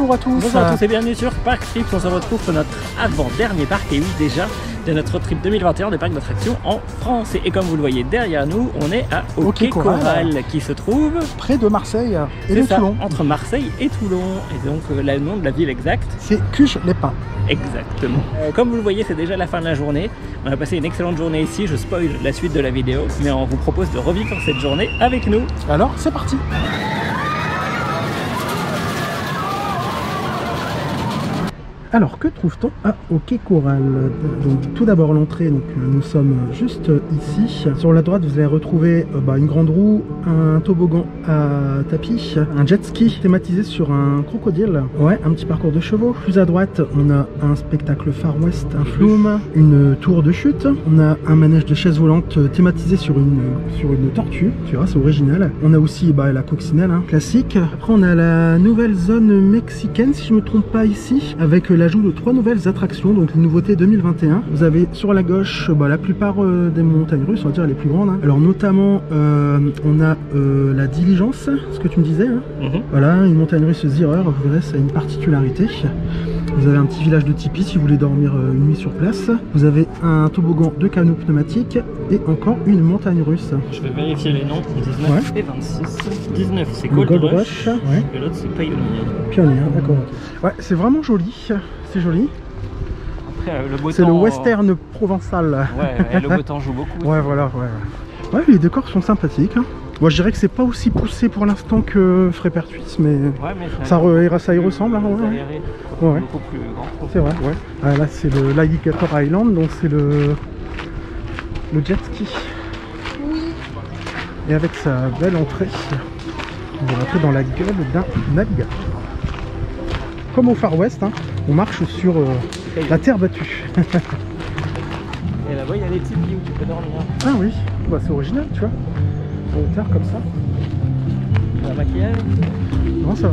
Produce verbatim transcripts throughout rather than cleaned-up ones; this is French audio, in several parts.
Bonjour à tous. Bonjour à tous et bienvenue sur Parc Trip. On se retrouve pour notre avant-dernier parc, et oui déjà, de notre trip deux mille vingt et un des parcs d'attractions en France. Et comme vous le voyez derrière nous, on est à Hockey Coral, Coral qui se trouve près de Marseille et de ça, Toulon. Entre Marseille et Toulon. Et donc euh, le nom de la ville exacte, c'est Cuges-les-Pins. Exactement. Euh, comme vous le voyez, c'est déjà la fin de la journée. On a passé une excellente journée ici. Je spoil la suite de la vidéo, mais on vous propose de revivre cette journée avec nous. Alors c'est parti. Alors, que trouve-t-on à Hockey Coral? Donc, tout d'abord l'entrée, donc nous sommes juste ici. Sur la droite, vous allez retrouver euh, bah, une grande roue, un toboggan à tapis, un jet ski thématisé sur un crocodile. Ouais, un petit parcours de chevaux. Plus à droite, on a un spectacle Far West, un flume, une tour de chute. On a un manège de chaises volantes thématisé sur une, sur une tortue. Tu vois, c'est original. On a aussi bah, la coccinelle, hein, classique. Après, on a la nouvelle zone mexicaine, si je ne me trompe pas ici, avec l'ajout de trois nouvelles attractions, donc les nouveautés deux mille vingt et un. Vous avez sur la gauche bah, la plupart euh, des montagnes russes, on va dire les plus grandes, hein. Alors notamment euh, on a euh, la diligence, ce que tu me disais, hein. Mm-hmm. Voilà, une montagne russe Zierer, vous verrez, ça a une particularité. Vous avez un petit village de tipi si vous voulez dormir euh, une nuit sur place. Vous avez un toboggan de canot pneumatique et encore une montagne russe. Je vais vérifier les noms, dix-neuf ouais. Et vingt-six. dix-neuf c'est Gold, Gold Rush, Rush ouais. Et l'autre c'est Pioneer. Pioneer, d'accord. Ouais, c'est vraiment joli, c'est joli. Après, le beau c'est temps, le western provençal. Ouais, et le beau temps joue beaucoup. Ouais, voilà, ouais. Ouais, les décors sont sympathiques, hein. Moi, je dirais que c'est pas aussi poussé pour l'instant que Frépertuis, mais, ouais, mais ça, re, ça y ressemble. Hein, ouais. Ouais. Beaucoup plus grand. C'est vrai, ouais. Ah, là, c'est l'Alligator Island, donc c'est le, le jet ski. Et avec sa belle entrée, on va rentrer dans la gueule d'un navigateur. Comme au Far West, hein, on marche sur euh, la terre battue. Et là-bas, il y a des tipis où tu peux dormir. Ah oui, bah, c'est original, tu vois. En hauteur comme ça. La maquillage? Non, ça va.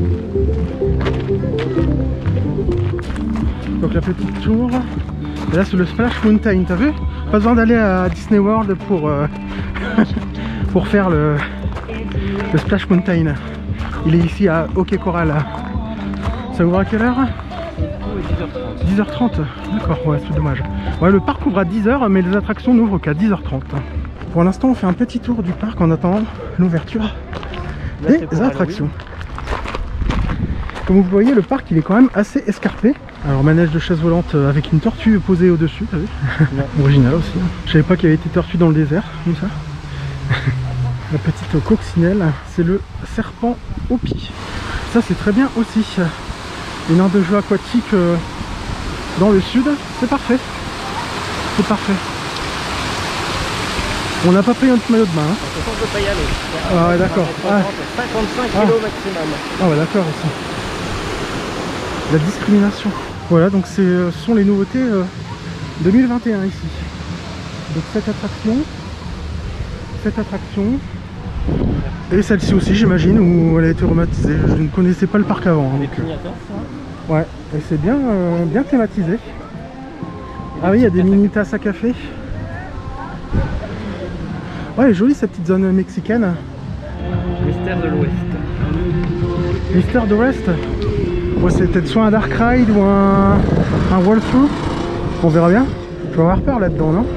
Donc la petite tour. Et là, c'est le Splash Mountain, t'as vu? Pas besoin d'aller à Disney World pour, euh, pour faire le, le Splash Mountain. Il est ici à Hockey Coral. Ça ouvre à quelle heure? dix heures trente. D'accord, ouais, c'est dommage. Ouais, le parc ouvre à dix heures, mais les attractions n'ouvrent qu'à dix heures trente. Pour l'instant, on fait un petit tour du parc en attendant l'ouverture des attractions. Comme vous voyez, le parc il est quand même assez escarpé. Alors, manège de chaise volante avec une tortue posée au-dessus, t'as vu? Original aussi. Je savais pas qu'il y avait été tortue dans le désert, comme ça. La petite coccinelle, c'est le serpent au pied. Ça, c'est très bien aussi. Une aire de jeu aquatique euh, dans le sud, c'est parfait. C'est parfait. On n'a pas pris un petit maillot de bain. Hein. On ne peut pas y aller. Ah ouais, d'accord. Ah. cinquante-cinq kilos maximum. Ah ouais, d'accord aussi. La discrimination. Voilà, donc ce sont les nouveautés euh, deux mille vingt et un ici. Donc cette attraction, cette attraction, et celle-ci aussi j'imagine, où elle a été rebaptisée. Je ne connaissais pas le parc avant. Hein, donc, euh... ouais, et c'est bien, euh, bien thématisé. Ah oui, il y a des mini tasses à café. Ouais, jolie cette petite zone mexicaine. Mystère de l'Ouest. Mystère de l'Ouest. Ouais, c'est peut-être soit un Dark Ride ou un, un Walkthrough. On verra bien. Je vais avoir peur là-dedans, non?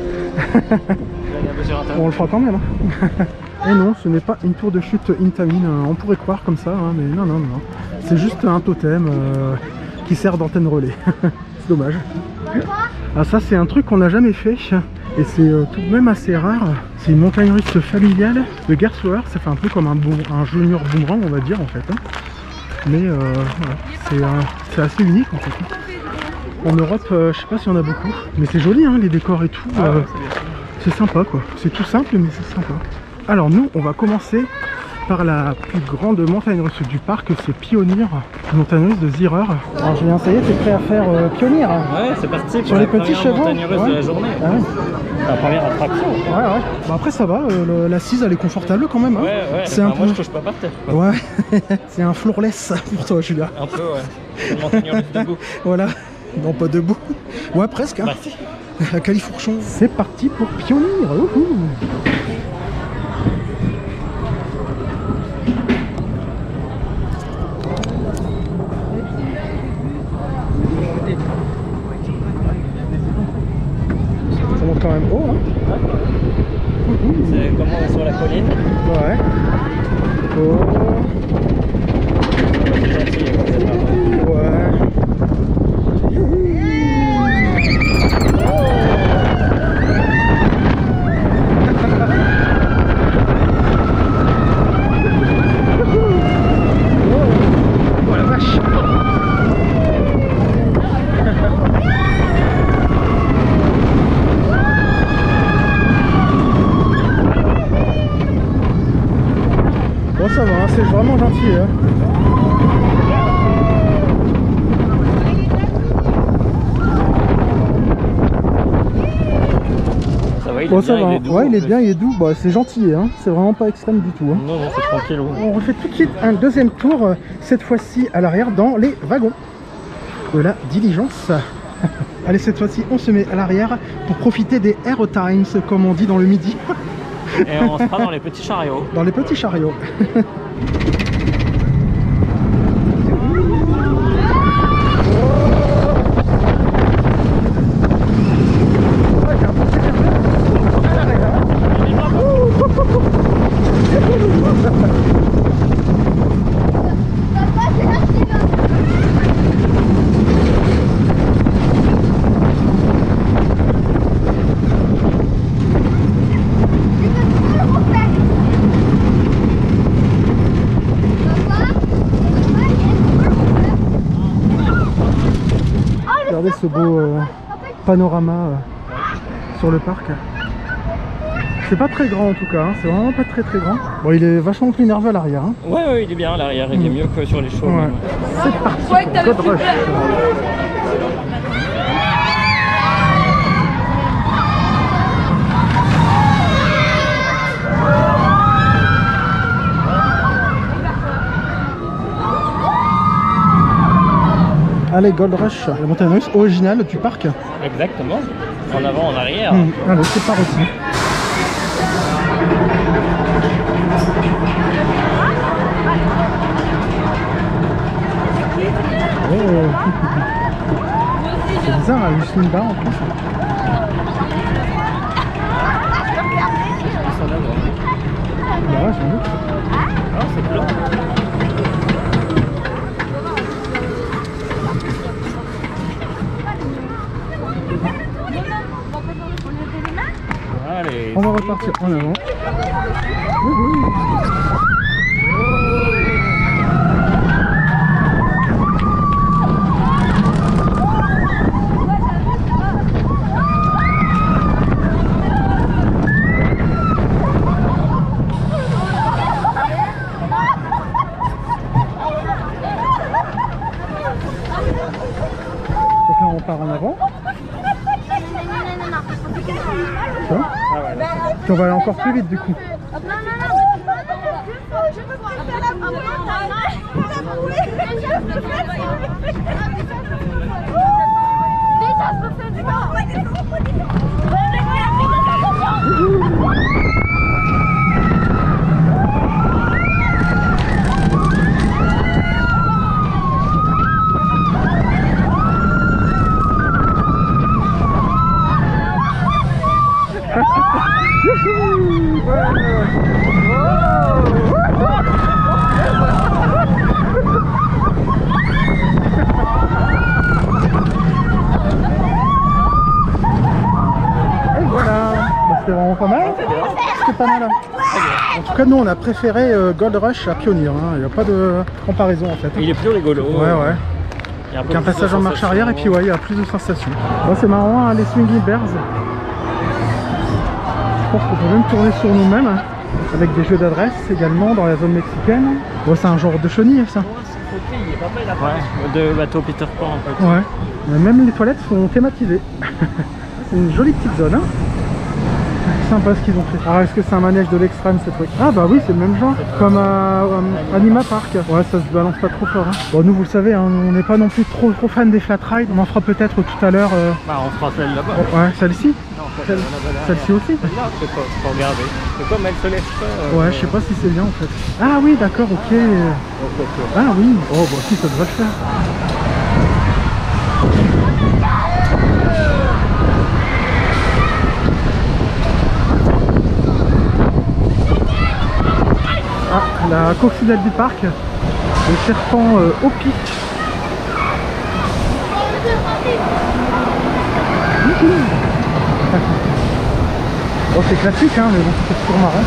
On le fera quand même. Hein. Et non, ce n'est pas une tour de chute Intamin. On pourrait croire comme ça, hein, mais non, non, non. C'est juste un totem euh, qui sert d'antenne relais. C'est dommage. Ah, ça, c'est un truc qu'on n'a jamais fait. Et c'est euh, tout de même assez rare. C'est une montagne russe familiale de Gerstlauer. Ça fait un peu comme un, boom, un junior boomerang, on va dire en fait. Hein. Mais euh, voilà. C'est euh, assez unique en fait. En Europe, euh, je sais pas s'il y en a beaucoup. Mais c'est joli, hein, les décors et tout. Euh, c'est sympa quoi. C'est tout simple, mais c'est sympa. Alors nous, on va commencer par la plus grande montagne russe du parc, c'est Pioneer, une montagne russe de Zierer. Alors Julien, ça y est, t'es prêt à faire euh, Pioneer? Ouais, c'est parti sur les petits chevaux. Montagne russe ouais. de la journée. Ah ouais. La première attraction. Ouais, ouais. Bah après ça va, euh, l'assise elle est confortable quand même. Hein. Ouais, ouais. C'est un peu... Moi je touche pas par terre. Quoi. Ouais. C'est un floorless pour toi, Julien. Un peu, ouais. C'est une montagne russe debout. Voilà. Non, pas debout. Ouais, presque. Hein. Bah, si. À Califourchon. C'est parti pour Pioneer. Ouhou. quand même haut. Hein. Ouais. C'est comme on est sur la colline. Ouais. Oh. C'est gentil comme ça. Ouais. Oh la vache. Bon ça va, hein, c'est vraiment gentil. Hein. Ça va, il Bon est ça bien, va, il est doux, ouais il est en bien, il est doux, bah, c'est gentil, hein. C'est vraiment pas extrême du tout. Hein. Non, non, c'est tranquille. On refait tout de suite un deuxième tour, euh, cette fois-ci à l'arrière dans les wagons de la diligence. Allez, cette fois-ci on se met à l'arrière pour profiter des Air Times comme on dit dans le midi. Et on sera dans les petits chariots. Dans les petits chariots. Regardez ce beau euh, panorama euh, sur le parc. C'est pas très grand en tout cas, hein. C'est vraiment pas très très grand. Bon, il est vachement plus nerveux à l'arrière. Hein. Ouais, ouais, il est bien à l'arrière, il est mieux que sur les chevaux. Ouais. C'est parti pour Gold Rush. Allez, Gold Rush, la montagne russe originale du parc. Exactement. En avant, en arrière. Mmh. Allez, c'est parti. Oh. C'est bizarre, elle a juste une barre en plus. Bah ouais, j'en doute. Ah, c'est plat. Allez, on va repartir en avant. Donc là on part en avant. Ça. Ah ouais, là, Puis on va aller encore plus vite du coup. C'était vraiment pas mal. C'était pas mal. En tout cas, nous on a préféré euh, Gold Rush à Pioneer. Hein. Il n'y a pas de comparaison en fait. il est plus rigolo. Ouais, ouais. Il y a un, Avec un passage en marche arrière et puis ouais, il y a plus de sensations. Bon, c'est marrant, hein, les Swinging Bears. Je pense qu'on peut même tourner sur nous-mêmes. Hein, avec des jeux d'adresse également dans la zone mexicaine. Bon, c'est un genre de chenille ça. Ouais, de bateau Peter Pan en fait. Ouais. Mais même les toilettes sont thématisées. C'est une jolie petite zone. Hein. Sympa ce qu'ils ont fait. Alors est-ce que c'est un manège de l'extrême ce truc? Ah bah oui, c'est le même genre, comme à euh, Anima Park. Ouais, ça se balance pas trop fort. Hein. Bon, nous vous le savez, hein, on n'est pas non plus trop trop fan des flat rides. On en fera peut-être tout à l'heure. Euh... Bah on fera celle là-bas. Oh, ouais, celle-ci. Non, celle-ci celle aussi. Celle-là, c'est pas, faut regarder. C'est comme elle se lève pas. Euh... Ouais, je sais pas si c'est bien en fait. Ah oui, d'accord, ok. Ah oui. Oh bah si, ça devrait le faire. la coccinelle du parc, le serpent euh, Hopi. Bon, c'est classique, hein, mais bon, c'est toujours marrant.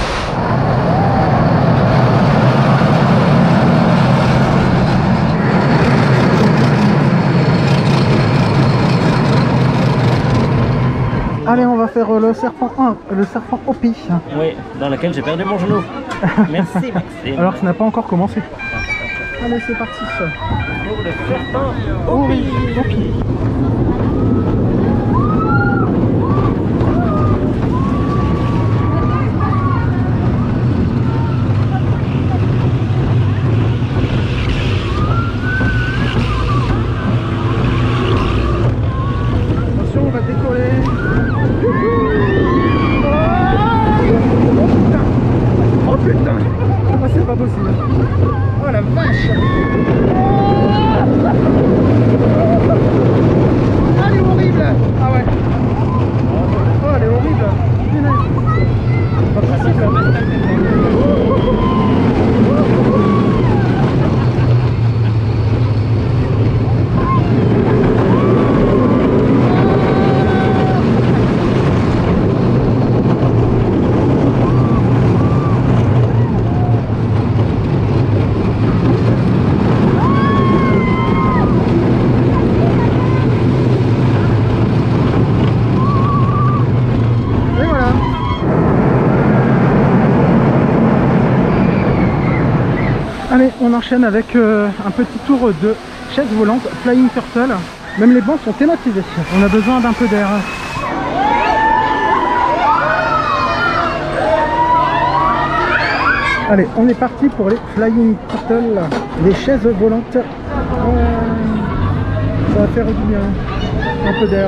Allez, on va faire le serpent un, le serpent Hopi. Oui, dans lequel j'ai perdu mon genou. Merci Maxime. Alors, ça n'a pas encore commencé. Allez, c'est parti. Pour le serpent Hopi. Hopi. Attention, on va décoller. Oh putain! Oh, c'est pas possible. Oh la vache! Ah, elle est horrible! Ah ouais! Oh, elle est horrible! Punaise! Pas possible! Allez, on enchaîne avec euh, un petit tour de chaise volante Flying Turtle. Même les bancs sont thématisés. On a besoin d'un peu d'air. Allez, on est parti pour les Flying Turtle, les chaises volantes. Euh, ça va faire du bien. Un peu d'air.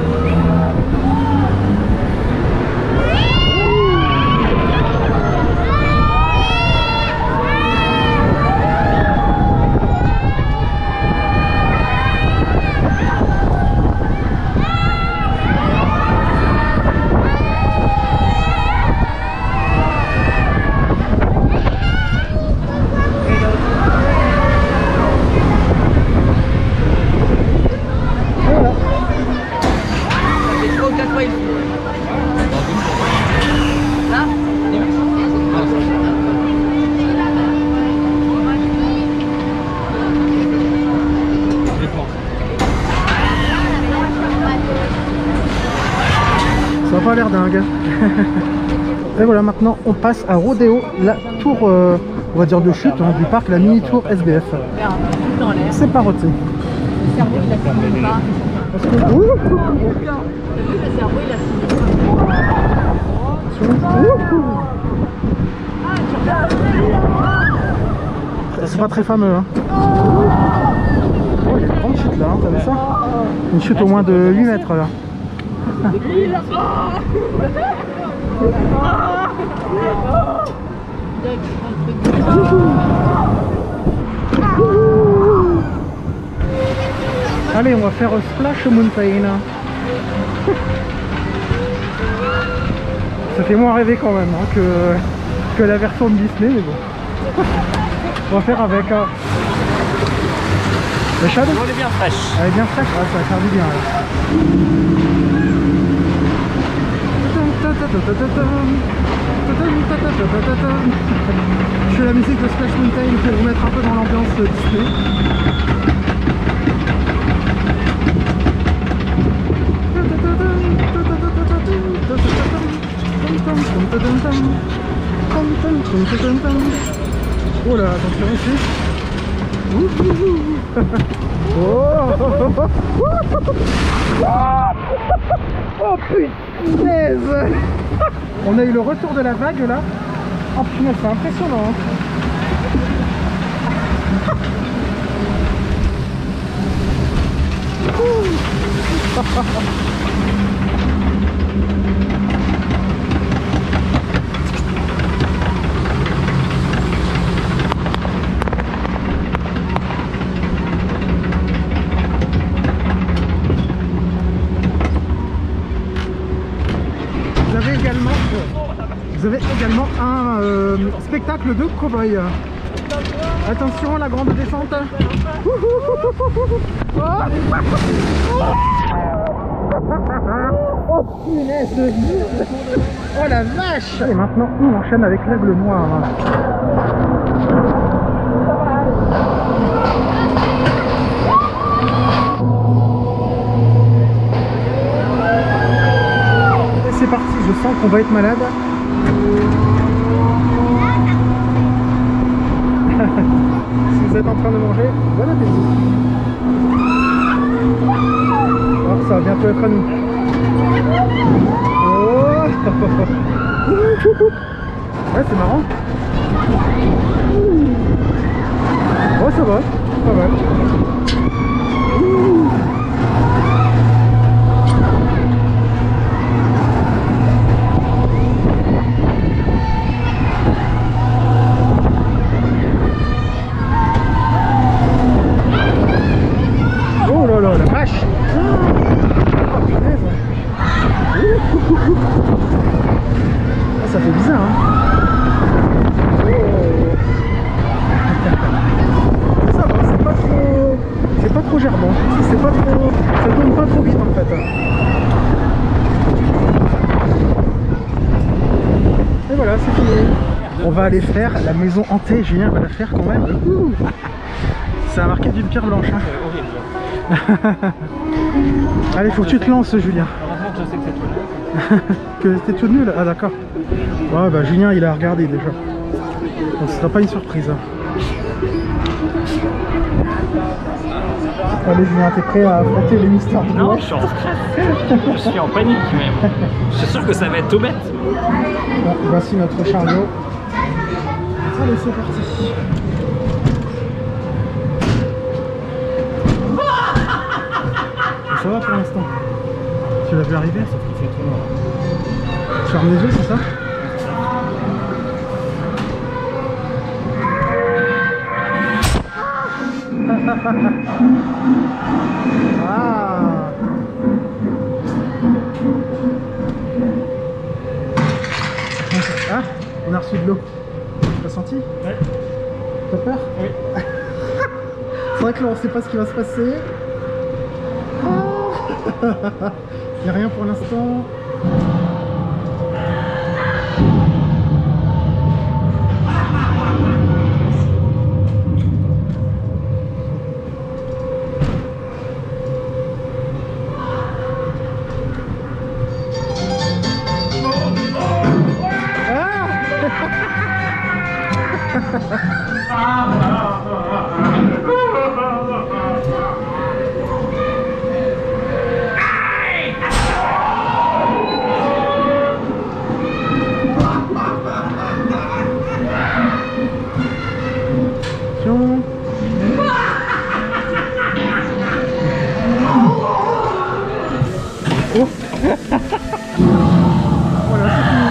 Ça n'a pas l'air dingue. Et voilà, maintenant on passe à Rodeo, la tour, euh, on va dire de chute hein, du parc, la mini tour S B F. C'est pas roté. Le cerveau il a fini pas. Parce que... Ouh, Le cerveau il a fini. Ah, tu regardes. c'est pas très fameux. Hein. Oh, il y a une grande chute là, hein, t'as vu ça? Une chute au moins de huit mètres là. Allez, on va faire Splash Mountain. Ça fait moins rêver quand même hein, que, que la version de Disney, mais bon. On va faire avec. Euh... Le Shadow. Elle est bien fraîche. Elle est bien fraîche, ouais, ça va faire du bien. Là. Je fais la musique de Splash Mountain pour vous mettre un peu dans l'ambiance Disney. Oh là, attention ici. Oh, oh punaise. On a eu le retour de la vague là. Oh punaise, c'est impressionnant hein. Vous avez également un euh, spectacle de cow-boy. Attention, la grande descente. Oh punaise de merde. Oh la vache. Et maintenant on enchaîne avec l'aigle noir. Et c'est parti, je sens qu'on va être malade. Si vous êtes en train de manger, bon appétit. Alors ça va bientôt être à nous. Oh ouais, c'est marrant. Oh, ça va, pas mal. Oh là là, la vache. Oh punaise. Ça fait bizarre, hein. Oh. Ça va, c'est pas trop... C'est pas trop gerbant. C'est pas trop... Ça tourne pas trop vite en fait. Et voilà, c'est fini. On va aller faire la maison hantée. Julien va la faire quand même. Ouh. Ça a marqué d'une pierre blanche. Hein. Allez, faut que tu te lances, Julien. Heureusement que je sais que c'est tout nul. Que c'était tout nul. Ah d'accord. Ouais, bah Julien il a regardé déjà. Donc ce sera pas une surprise. Allez Julien, t'es prêt à affronter les mystères du Non, Noël? je suis en stress. Je suis en panique même. Je suis sûr que ça va être tout bête. Bon, voici notre chariot. Allez, c'est parti. Ça va pour l'instant. Tu l'as vu arriver? Sauf qu'il fait trop noir. Tu fermes les yeux, c'est ça? Ah. Ah, on a reçu de l'eau. T'as senti? Ouais. T'as peur? Oui. C'est vrai que là on sait pas ce qui va se passer. Il n'y a rien pour l'instant. Oh. Voilà, c'est fini.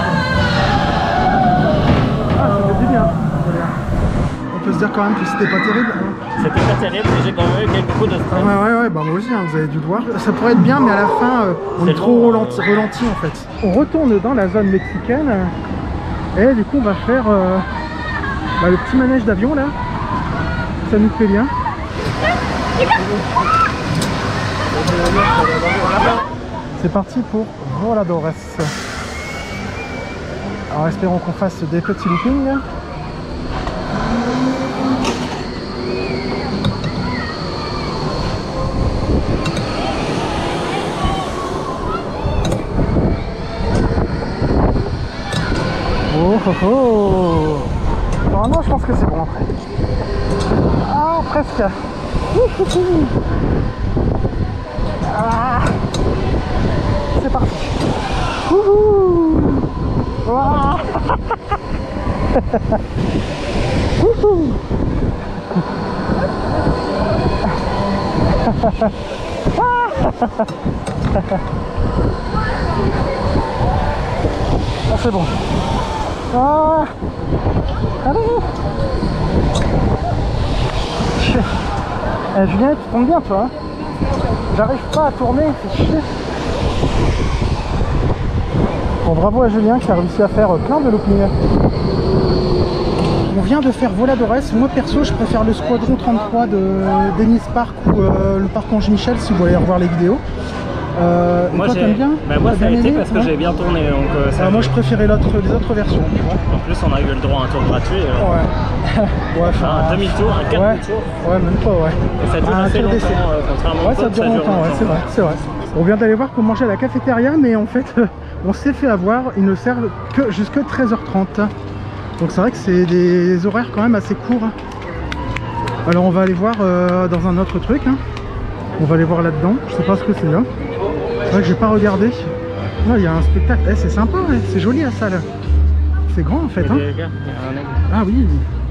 Ah, ça fait du bien. On peut se dire quand même que c'était pas terrible. C'était pas terrible, mais j'ai quand même eu quelques coups de stress. Ouais, ouais, ouais, bah moi aussi, hein, vous avez dû le voir. Ça pourrait être bien, mais à la fin, euh, on est, est trop ralenti, ralenti en fait. On retourne dans la zone mexicaine. Et du coup, on va faire euh, bah, le petit manège d'avion là. Ça nous fait bien. C'est parti pour Voladores. Alors espérons qu'on fasse des petits loopings. Oh oh oh. Normalement je pense que c'est bon après. Ah presque. Ah. C'est parti. Wouhou. Wow. Wouhou. Ah, c'est bon. Ah. Allez. Eh, Julien, tu tombes bien toi hein. J'arrive pas à tourner, c'est chier. Bon, bravo à Julien qui a réussi à faire plein de loopings. On vient de faire Voladores. Moi perso je préfère le Squadron trente-trois de Dennis Park ou euh, le parc Ange Michel si vous voulez revoir les vidéos. Euh, moi toi t'aimes bien? Bah moi ça a été parce que ouais. j'ai bien tourné donc euh, ça... ah, moi je préférais les autres versions. En plus on a eu le droit à un tour gratuit. Euh... Ouais. ouais enfin, un demi-tour, un quart ouais. de tour. Ouais même pas ouais. Et ça dure un assez tour longtemps euh, contrairement ouais, au ça dure longtemps, longtemps. Ouais, c'est vrai, c'est vrai. On vient d'aller voir pour manger à la cafétéria mais en fait on s'est fait avoir, ils ne servent que jusqu'à treize heures trente. Donc c'est vrai que c'est des horaires quand même assez courts. Alors on va aller voir euh, dans un autre truc hein. On va aller voir là-dedans, je sais pas ce que c'est là. C'est vrai que j'ai pas regardé. Là il y a un spectacle, eh, c'est sympa, hein. C'est joli la salle. C'est grand en fait hein. Gars, ah oui.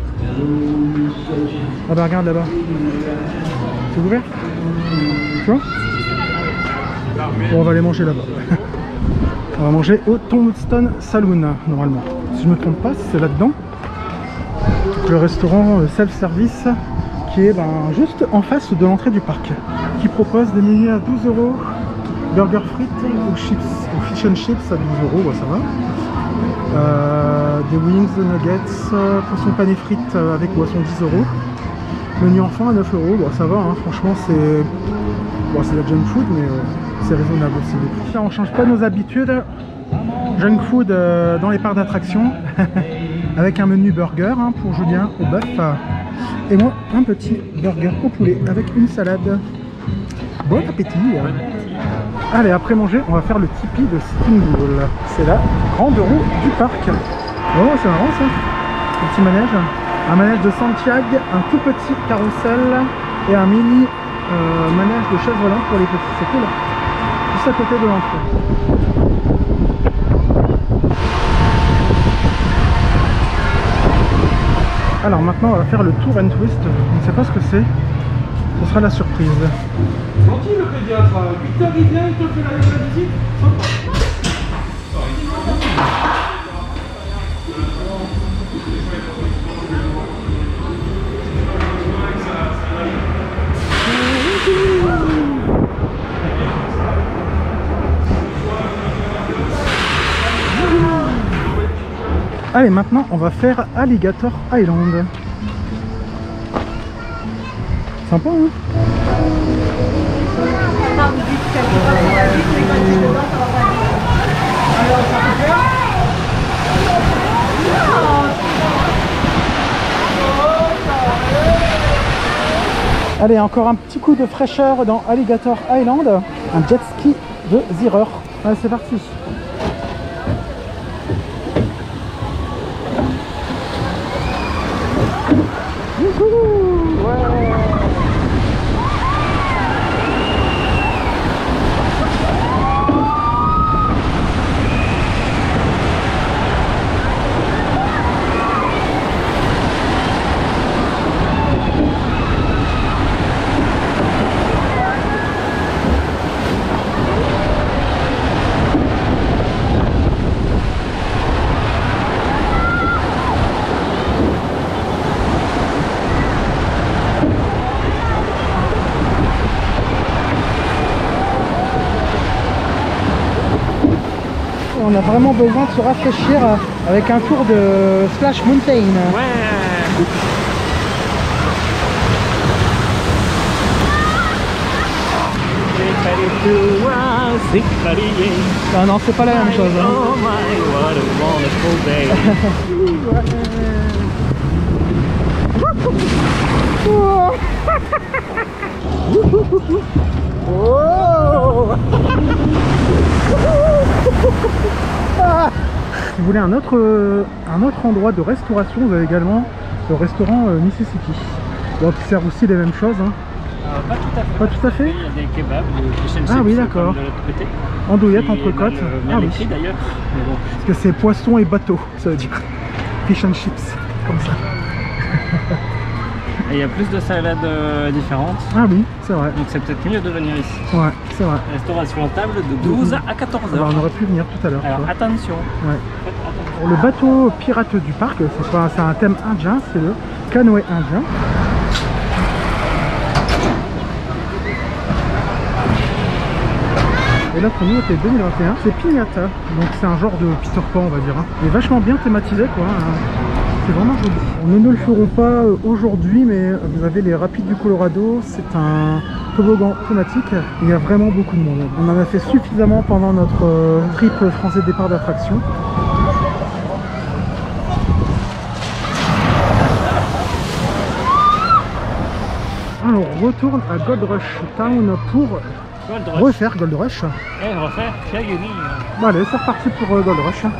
Ah bah regarde là-bas. C'est ouvert. Tu vois. Bon, on va aller manger là-bas. On va manger au Tombstone Saloon normalement. Si je me trompe pas, c'est là-dedans. Le restaurant self-service qui est ben, juste en face de l'entrée du parc. Qui propose des menus à douze euros. Burger frites ou chips, ou fish and chips à douze euros, bah, ça va. Euh, des wings, nuggets, euh, poisson pané frites avec boisson dix euros. Menu enfant à neuf euros, bah, ça va, hein, franchement c'est bon, c'est la junk food mais euh, c'est raisonnable aussi. Là, on change pas nos habitudes. Junk food euh, dans les parcs d'attractions avec un menu burger hein, pour Julien au bœuf et moi un petit burger au poulet avec une salade. Bon appétit. Allez, après manger, on va faire le tipi de Sitting Bull. C'est la grande roue du parc. Oh, c'est marrant ça. Le petit manège. Un manège de Santiago, un tout petit carrousel et un mini euh, manège de chaise volante pour les petits. C'est cool. Juste à côté de l'entrée. Alors maintenant, on va faire le tour and twist. Je ne sais pas ce que c'est. Ce sera la surprise. Gentil le pédiatre, huit heures il vient, il te fait la, la visite. Allez, maintenant on va faire Alligator Island. Sympa hein. Allez, encore un petit coup de fraîcheur dans Alligator Island. Un jet ski de Zierer. Allez, c'est parti. Youhou, ouais. On a vraiment besoin de se rafraîchir avec un tour de Splash Mountain. Ouais. Ah non, c'est pas la même chose. Hein. Oh my, what a wonderful day. Oh. Si vous voulez un autre, un autre endroit de restauration, vous avez également le restaurant euh, Mississippi. Donc qui sert aussi les mêmes choses. Hein. Euh, pas tout à fait. Pas tout à fait. Il y a des kebabs, des fish and chips. Ah oui, d'accord. De l'autre côté. Andouillette entre côtes. Mal, mal ah, écrit oui. d'ailleurs. Bon. Parce que c'est poisson et bateau, ça veut dire. Fish and chips, comme ça. Et il y a plus de salades euh, différentes. Ah oui, c'est vrai. Donc c'est peut-être mieux de venir ici. Ouais, c'est vrai. Restauration à table de douze à quatorze heures. Alors, on aurait pu venir tout à l'heure. Alors attention. Ouais. Le bateau pirate du parc, c'est pas, c'est un thème indien, c'est le canoë indien. Et là pour nous c'était deux mille vingt et un, c'est Pignata, donc c'est un genre de Peter Pan on va dire. Hein. Il est vachement bien thématisé quoi, hein. C'est vraiment joli. Nous ne le ferons pas aujourd'hui, mais vous avez les Rapides du Colorado, c'est un toboggan thématique. Il y a vraiment beaucoup de monde. On en a fait suffisamment pendant notre euh, trip français départ d'attraction. Alors on retourne à Gold Rush Town pour Gold Rush. refaire Gold Rush. Et refaire Shaggy. Bon allez, c'est reparti pour euh, Gold Rush.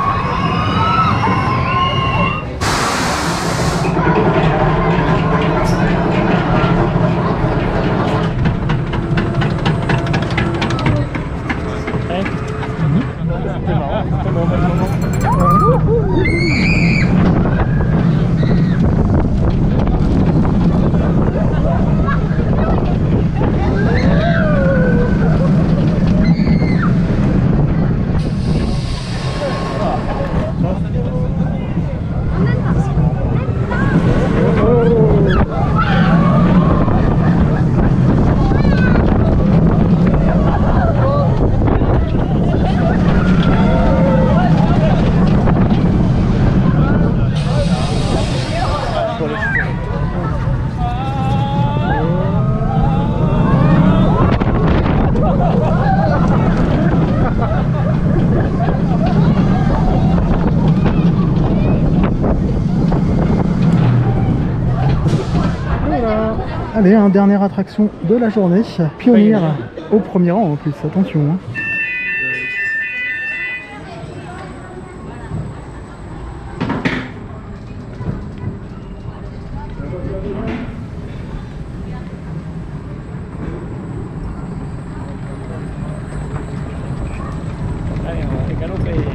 Allez, un dernière attraction de la journée, Pionnier au premier rang en plus, attention. Hein. Allez, on va galoper.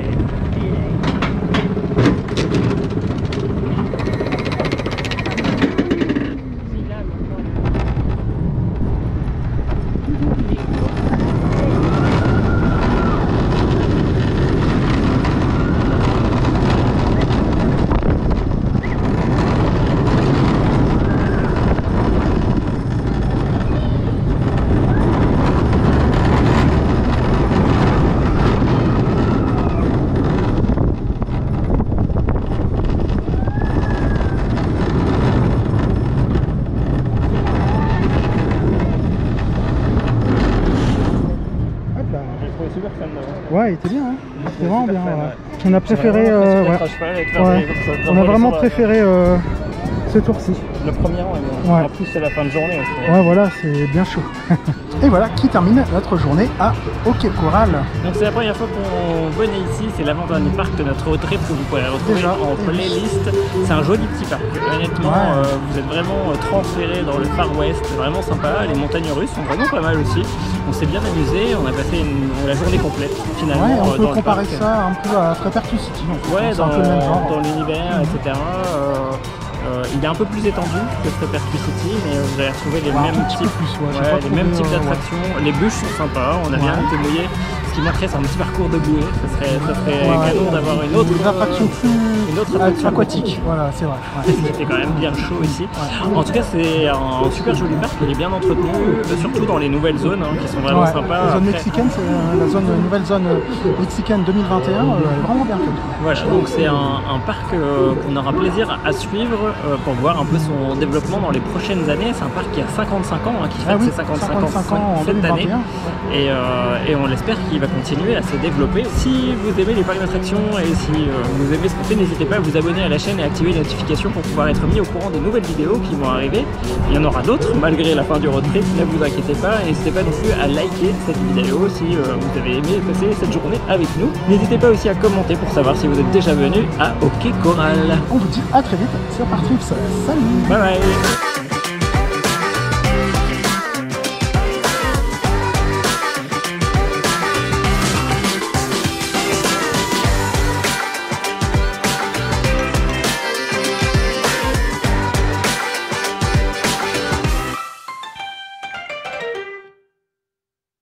Ouais, il était bien, hein. C'était vraiment bien. Ouais. On a préféré. Euh, ouais. Ouais. On a vraiment préféré euh, ce tour-ci. Le premier rang, et ouais. En plus c'est la fin de journée aussi. Ouais, voilà, c'est bien chaud. Et voilà qui termine notre journée à OK Corral. Donc c'est la première fois qu'on venait ici, c'est l'avant-dernier parc de notre road trip que vous pourrez retrouver déjà en playlist. C'est un joli petit parc, honnêtement, ouais. euh, vous êtes vraiment transféré dans le Far West, c'est vraiment sympa. Les montagnes russes sont vraiment pas mal aussi. On s'est bien amusé, on a passé une, la journée complète finalement. Ouais, on peut dans comparer ça un peu à Frepertu City. Ouais, dans, dans l'univers, mmh. et cetera. Euh, Euh, il est un peu plus étendu que Frepertu City, mais vous allez retrouver les bah, mêmes types, plus, ouais, ouais, les mêmes types euh, d'attractions. Ouais. Les bûches sont sympas, on a ouais. bien été mouillé. Ce qui manquerait, c'est un petit parcours de bouée. Ça serait, ça serait ouais, canon ouais, d'avoir une autre une attraction plus une autre attraction aquatique. Voilà, c'est vrai. Ouais. C'était quand même bien chaud ici. Ouais. En tout cas, c'est un super joli parc. Il est bien entretenu, surtout dans les nouvelles zones hein, qui sont vraiment ouais. sympas. La zone Après... mexicaine, c'est la zone nouvelle zone mexicaine deux mille vingt et un, elle est vraiment bien faite. Voilà, donc c'est un, un parc euh, qu'on aura plaisir à suivre euh, pour voir un peu son développement dans les prochaines années. C'est un parc qui a cinquante-cinq ans, hein, qui fête ah oui, ses cinquante-cinq ans cette année. Et, euh, et on l'espère qu'il va continuer à se développer. Si vous aimez les parcs d'attractions et si euh, vous aimez ce qu'on fait, n'hésitez pas à vous abonner à la chaîne et activer les notifications pour pouvoir être mis au courant des nouvelles vidéos qui vont arriver. Il y en aura d'autres malgré la fin du road trip, ne vous inquiétez pas. N'hésitez pas non plus à liker cette vidéo si euh, vous avez aimé passer cette journée avec nous. N'hésitez pas aussi à commenter pour savoir si vous êtes déjà venu à OK Corral. On vous dit à très vite sur Partrips. Salut. Bye bye.